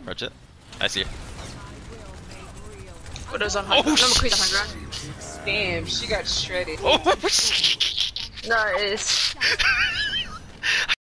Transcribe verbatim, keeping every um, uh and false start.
Roger. I see you. Oh, there's on high Oh, ground. No, McCree's on sh- high ground. Damn, she got shredded. Oh, No, it's